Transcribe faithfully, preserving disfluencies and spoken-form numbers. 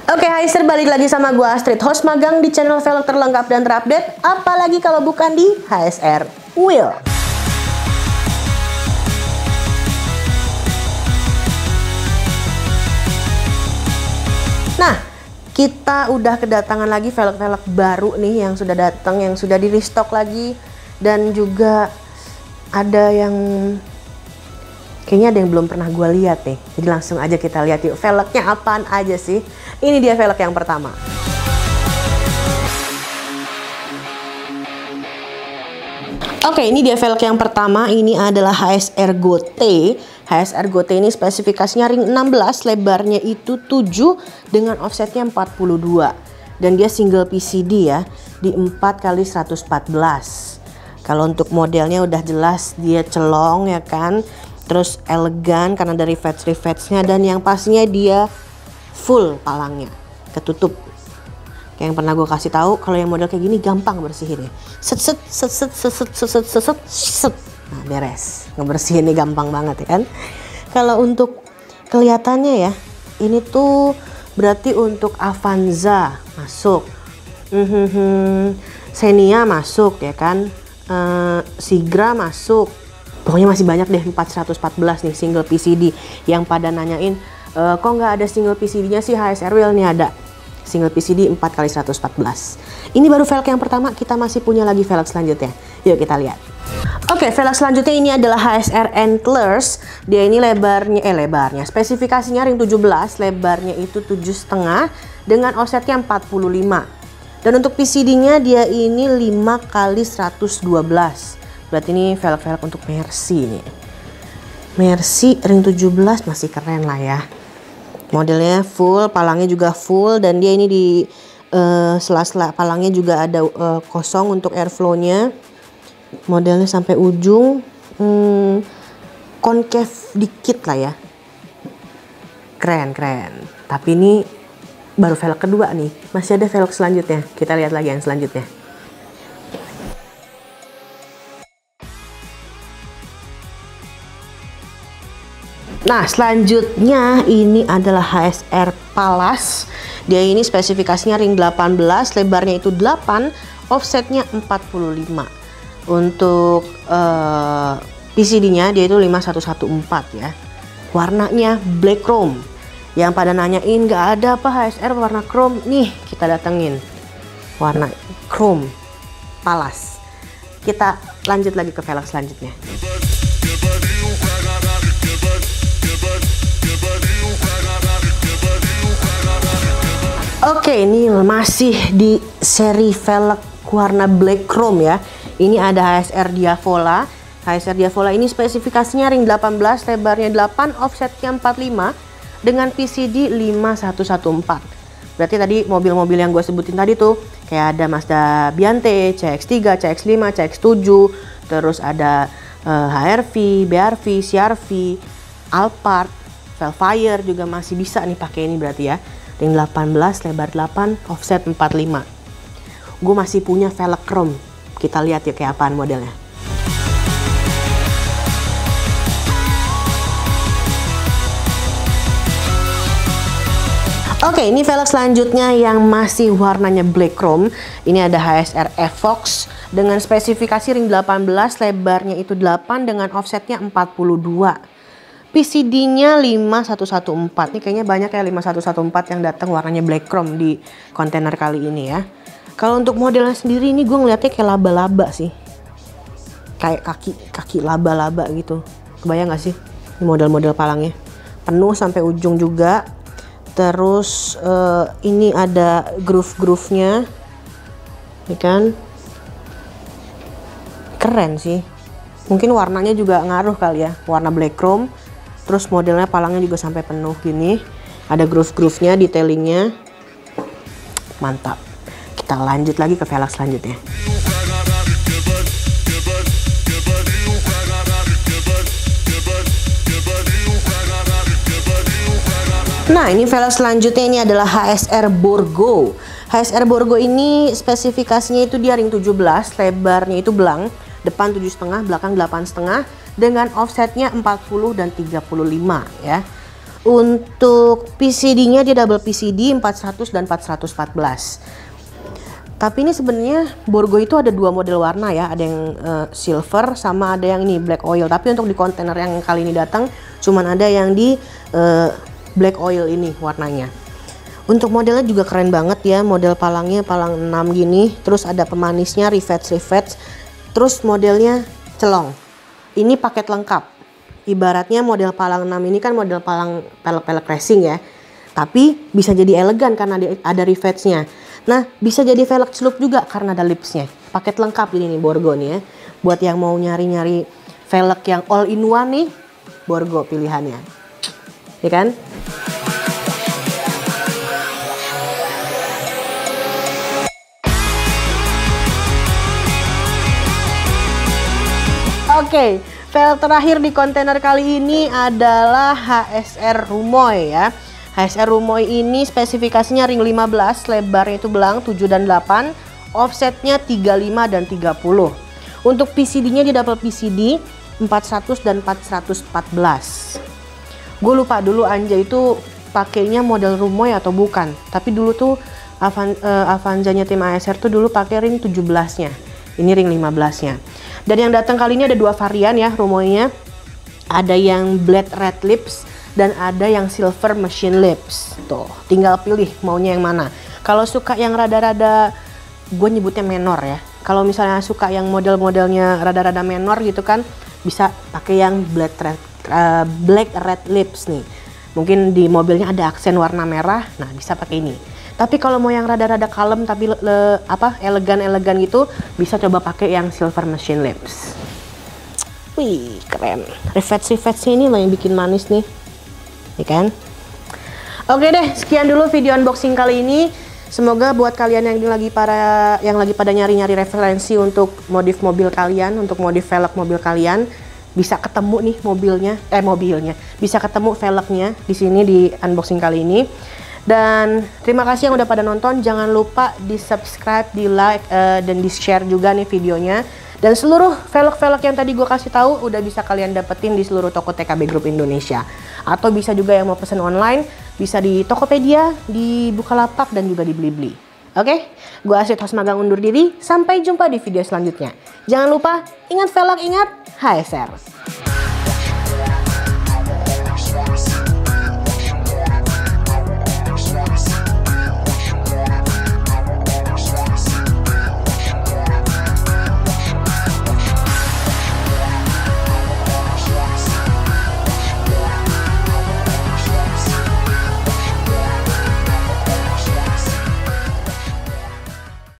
Oke, hai Sir, balik lagi sama gua Astrid, host magang di channel velg terlengkap dan terupdate. Apalagi kalau bukan di H S R Wheel. Nah, kita udah kedatangan lagi velg-velg baru nih yang sudah datang, yang sudah di restock lagi, dan juga ada yang kayaknya ada yang belum pernah gue lihat nih. Jadi langsung aja kita lihat yuk velgnya apaan aja sih. Ini dia velg yang pertama. Oke, ini dia velg yang pertama. Ini adalah H S R Gote. H S R Gote ini spesifikasinya ring enam belas, lebarnya itu tujuh dengan offsetnya empat puluh dua. Dan dia single P C D ya, di empat kali seratus empat belas. Kalau untuk modelnya udah jelas dia celong ya kan. Terus elegan karena dari rivets-rivetsnya, dan yang pastinya dia full palangnya, ketutup. Kayak yang pernah gue kasih tahu, kalau yang model kayak gini gampang bersihinnya. Set set set set set set set set set set. Nah, beres. Ngebersihinnya gampang banget ya kan. Kalau untuk kelihatannya ya, ini tuh berarti untuk Avanza masuk. Mm-hmm. Xenia masuk ya kan. Uh, Sigra masuk. Pokoknya masih banyak deh, empat seratus empat belas nih single P C D. Yang pada nanyain, e, kok nggak ada single P C D-nya sih H S R Wheel? Nih ada single P C D empat kali seratus empat belas. Ini baru velg yang pertama, kita masih punya lagi velg selanjutnya. Yuk kita lihat. Oke, velg selanjutnya ini adalah H S R Antlers. Dia ini lebarnya, eh lebarnya, spesifikasinya ring tujuh belas, lebarnya itu tujuh koma lima dengan offsetnya empat puluh lima. Dan untuk P C D-nya dia ini lima kali seratus dua belas. Berarti ini velg-velg untuk Mercy nih. Mercy ring tujuh belas masih keren lah ya. Modelnya full, palangnya juga full, dan dia ini di sela-sela uh, palangnya juga ada uh, kosong untuk airflow-nya. Modelnya sampai ujung, hmm, concave dikit lah ya. Keren, keren. Tapi ini baru velg kedua nih. Masih ada velg selanjutnya. Kita lihat lagi yang selanjutnya. Nah, selanjutnya ini adalah H S R Palace. Dia ini spesifikasinya ring delapan belas, lebarnya itu delapan, offsetnya empat puluh lima. Untuk uh, P C D-nya dia itu lima satu satu empat ya. Warnanya black chrome. Yang pada nanyain nggak ada apa H S R warna chrome? Nih, kita datengin. Warna chrome Palace. Kita lanjut lagi ke velg selanjutnya. Oke, ini masih di seri velg warna black chrome ya. Ini ada H S R Diavola. H S R Diavola ini spesifikasinya ring delapan belas, lebarnya delapan, offsetnya empat puluh lima dengan P C D lima satu satu empat. Berarti tadi mobil-mobil yang gue sebutin tadi tuh kayak ada Mazda Biante, C X tiga, C X lima, C X tujuh, terus ada uh, H R V, B R V, C R V, Alphard, Velfire juga masih bisa nih pakai ini berarti ya. Ring delapan belas, lebar delapan, offset empat puluh lima. Gue masih punya velg chrome. Kita lihat ya kayak apaan modelnya. Oke, ini velg selanjutnya yang masih warnanya black chrome. Ini ada H S R Evox dengan spesifikasi ring delapan belas, lebarnya itu delapan dengan offsetnya empat puluh dua. P C D-nya lima satu satu empat. Ini kayaknya banyak ya lima satu satu empat yang datang warnanya black chrome di kontainer kali ini ya. Kalau untuk modelnya sendiri ini gue ngeliatnya kayak laba-laba sih. Kayak kaki kaki laba-laba gitu. Kebayang gak sih? Ini model-model palangnya. Penuh sampai ujung juga. Terus uh, ini ada groove-groove-nya. Ya kan? Keren sih. Mungkin warnanya juga ngaruh kali ya. Warna black chrome. Terus modelnya palangnya juga sampai penuh gini. Ada groove-groove-nya, detailingnya. Mantap. Kita lanjut lagi ke velg selanjutnya. Nah, ini velg selanjutnya ini adalah H S R Borgo. H S R Borgo ini spesifikasinya itu dia ring tujuh belas, lebarnya itu belang, depan tujuh koma lima, belakang delapan koma lima dengan offsetnya empat puluh dan tiga puluh lima ya. Untuk P C D-nya dia double P C D empat ratus dan empat ratus empat belas. Tapi ini sebenarnya Borgo itu ada dua model warna ya, ada yang uh, silver sama ada yang ini black oil. Tapi untuk di kontainer yang kali ini datang cuman ada yang di uh, black oil ini warnanya. Untuk modelnya juga keren banget ya, model palangnya palang enam gini, terus ada pemanisnya, rivets-rivets, terus modelnya celong. Ini paket lengkap. Ibaratnya model palang enam ini kan model palang pelek-pelek racing ya. Tapi bisa jadi elegan karena ada rivetsnya. Nah, bisa jadi velg celup juga karena ada lipsnya. Paket lengkap ini nih Borgo nih ya. Buat yang mau nyari-nyari velg yang all in one nih, Borgo pilihannya. Ya kan? Oke, okay, velg terakhir di kontainer kali ini adalah H S R Rumoy ya. H S R Rumoy ini spesifikasinya ring lima belas, lebarnya itu belang tujuh dan delapan, offsetnya tiga puluh lima dan tiga puluh. Untuk P C D-nya di double P C D empat ratus dan empat ratus empat belas. Gue lupa dulu Anja itu pakainya model Rumoy atau bukan. Tapi dulu tuh Avan, uh, Avanza-nya tim A S R tuh dulu pakai ring tujuh belas-nya. Ini ring lima belas-nya. Dan yang datang kali ini ada dua varian ya Rumoy-nya. Ada yang black red lips dan ada yang silver machine lips. Tuh, tinggal pilih maunya yang mana. Kalau suka yang rada-rada, gue nyebutnya menor ya. Kalau misalnya suka yang model-modelnya rada-rada menor gitu kan, bisa pakai yang black red, uh, black red lips nih. Mungkin di mobilnya ada aksen warna merah, nah bisa pakai ini. Tapi kalau mau yang rada-rada kalem tapi le, le, apa elegan-elegan gitu, bisa coba pakai yang silver machine lips. Wih, keren. Rivets-rivetsnya ini loh yang bikin manis nih. Ya kan? Oke deh, sekian dulu video unboxing kali ini. Semoga buat kalian yang lagi para yang lagi pada nyari-nyari referensi untuk modif mobil kalian, untuk modif velg mobil kalian, bisa ketemu nih mobilnya, eh mobilnya, bisa ketemu velgnya di sini di unboxing kali ini. Dan terima kasih yang udah pada nonton. Jangan lupa di subscribe, di like, uh, dan di share juga nih videonya. Dan seluruh velg-velg yang tadi gue kasih tahu udah bisa kalian dapetin di seluruh toko T K B Group Indonesia. Atau bisa juga yang mau pesen online, bisa di Tokopedia, di Bukalapak, dan juga di Blibli. Oke, gue Asyid host magang undur diri. Sampai jumpa di video selanjutnya. Jangan lupa, ingat velg, ingat H S R.